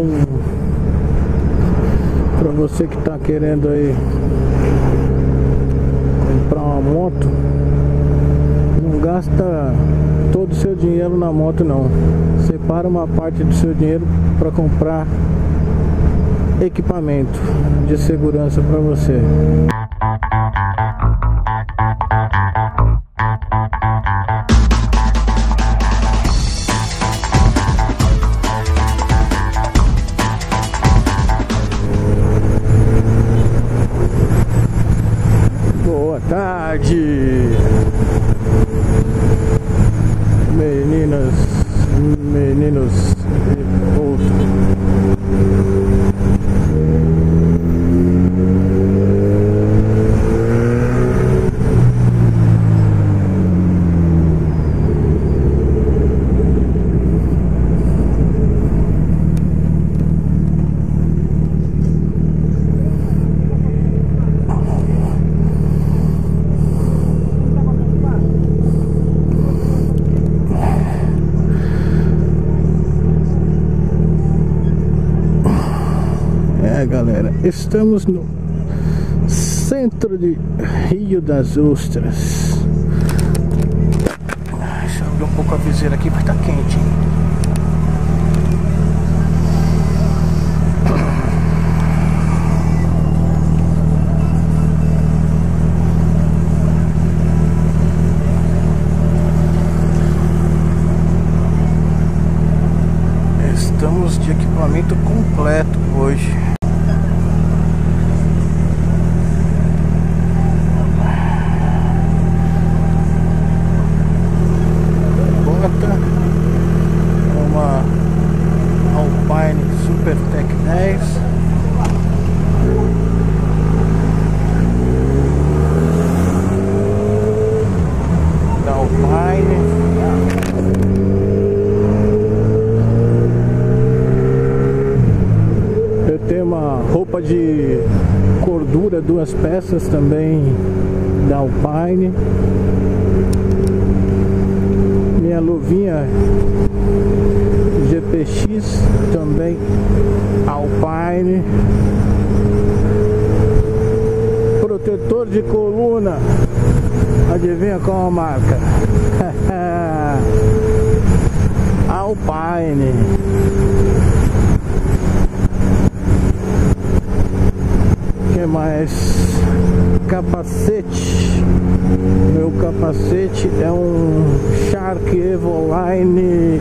Então, para você que está querendo aí comprar uma moto, não gasta todo o seu dinheiro na moto não. Separa uma parte do seu dinheiro para comprar equipamento de segurança para você. Boa tarde, meninas, meninos e outros. Galera, estamos no centro de Rio das Ostras. Deixa eu abrir um pouco a viseira aqui porque tá quente. Estamos de equipamento completo hoje. Supertec 10. Da Alpine. Eu tenho uma roupa de cordura, 2 peças também da Alpine. Minha luvinha GPX também Alpine. Protetor de coluna, adivinha qual a marca? Alpine. Que mais? Capacete. Meu capacete é um Shark Evoline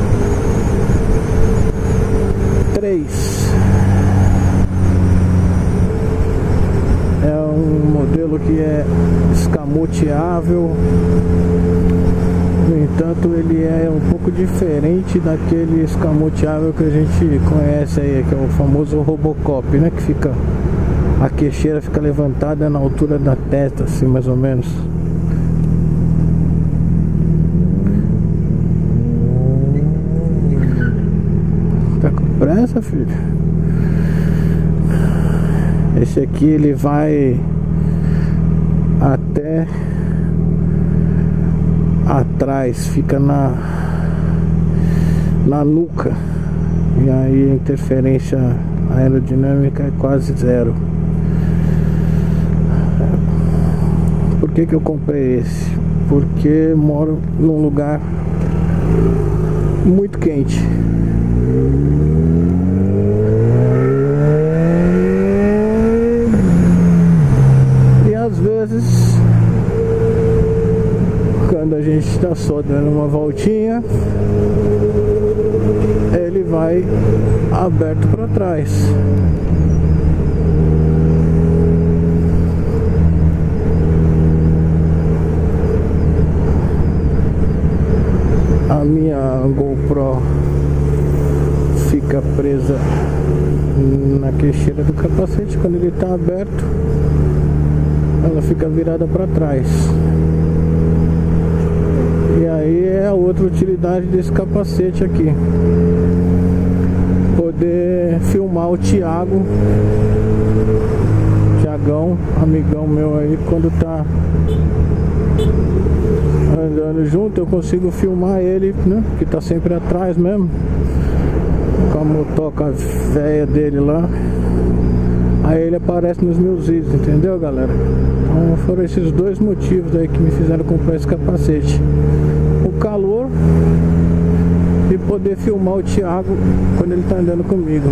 3. É um modelo que é escamoteável. No entanto, ele é um pouco diferente daquele escamoteável que a gente conhece aí, que é o famoso Robocop, né? Que fica, a queixeira fica levantada na altura da testa, assim, mais ou menos. Tá com pressa, filho? Esse aqui ele vai até atrás, fica na nuca, e aí a interferência aerodinâmica é quase zero. Por que eu comprei esse? Porque moro num lugar muito quente. E às vezes, quando a gente está só dando uma voltinha, ele vai aberto para trás. A minha GoPro fica presa na queixeira do capacete. Quando ele está aberto, ela fica virada para trás. E aí é a outra utilidade desse capacete aqui: poder filmar o Thiagão, amigão meu aí, quando tá andando junto, eu consigo filmar ele, né? Que tá sempre atrás mesmo, com a motoca velha dele lá. Aí ele aparece nos meus vídeos, entendeu, galera? Então foram esses dois motivos aí que me fizeram comprar esse capacete: o calor e poder filmar o Thiago quando ele tá andando comigo.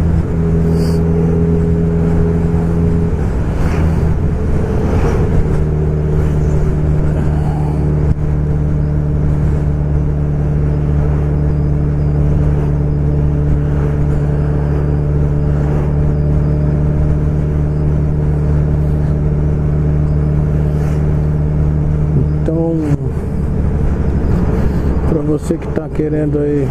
Então, para você que está querendo aí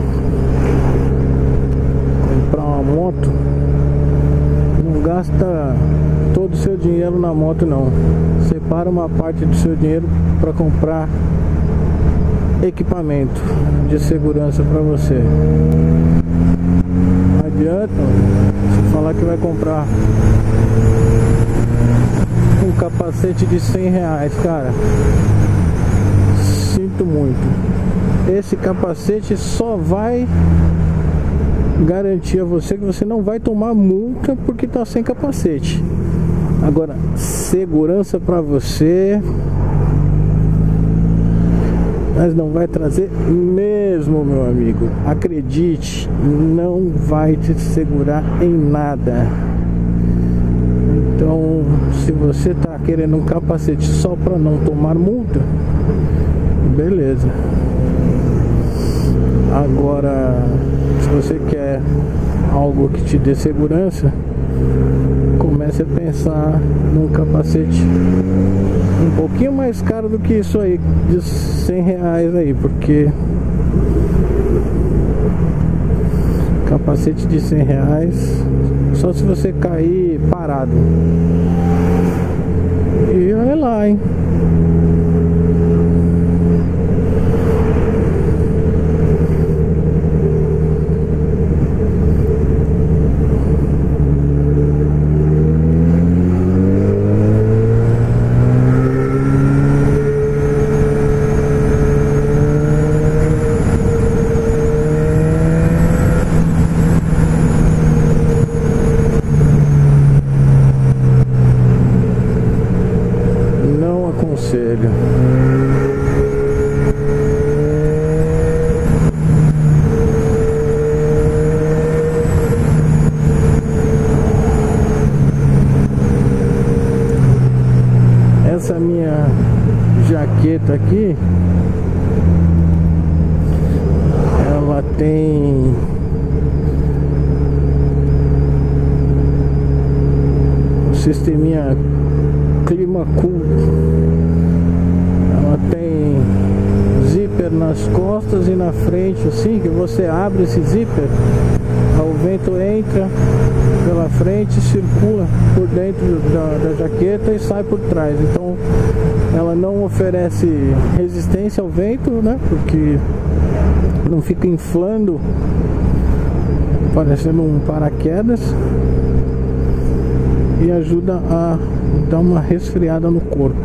comprar uma moto, não gasta todo o seu dinheiro na moto não. Separa uma parte do seu dinheiro para comprar equipamento de segurança para você. Não adianta você falar que vai comprar um capacete de R$100, cara. Sinto muito. Esse capacete só vai garantir a você que você não vai tomar multa porque tá sem capacete. Agora, segurança para você, mas não vai trazer mesmo, meu amigo. Acredite, não vai te segurar em nada. Então, se você tá querendo um capacete só para não tomar multa, beleza. Agora, se você quer algo que te dê segurança, comece a pensar num capacete um pouquinho mais caro do que isso aí, de R$100 aí, porque capacete de R$100 só se você cair parado. E olha lá, hein. Aconselho. Essa minha jaqueta aqui, ela tem um sisteminha Climacool. Ela tem zíper nas costas e na frente, assim, que você abre esse zíper, o vento entra pela frente, circula por dentro da jaqueta e sai por trás. Então ela não oferece resistência ao vento, né? Porque não fica inflando, parecendo um paraquedas, e ajuda a dar uma resfriada no corpo.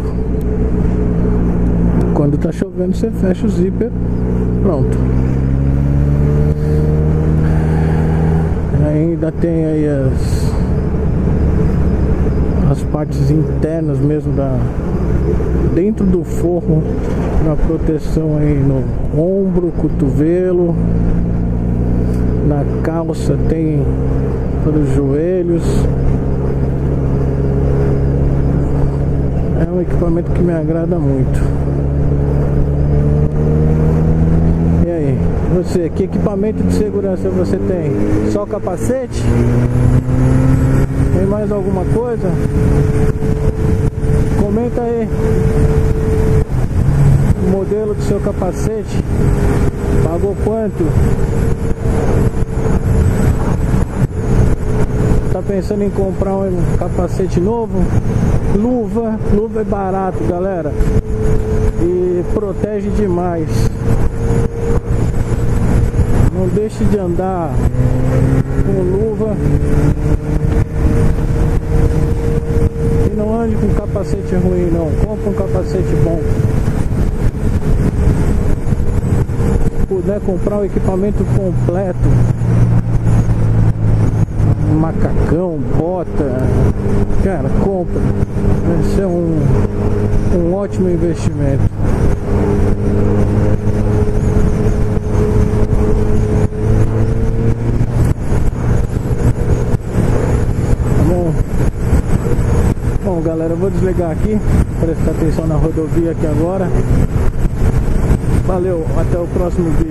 Quando tá chovendo, você fecha o zíper, pronto. Ainda tem aí as partes internas mesmo dentro do forro, para proteção aí no ombro, cotovelo, na calça tem para os joelhos. É um equipamento que me agrada muito. E aí, você, que equipamento de segurança você tem? Só capacete? Tem mais alguma coisa? Comenta aí o modelo do seu capacete. Pagou quanto? Tá pensando em comprar um capacete novo? Luva é barato, galera, e protege demais. Não deixe de andar com luva e não ande com capacete ruim não. Compre um capacete bom. Se puder comprar o equipamento completo, macacão, bota, cara, compra. Esse é um ótimo investimento. Tá bom? Bom, galera, eu vou desligar aqui, prestar atenção na rodovia aqui agora. Valeu, até o próximo vídeo.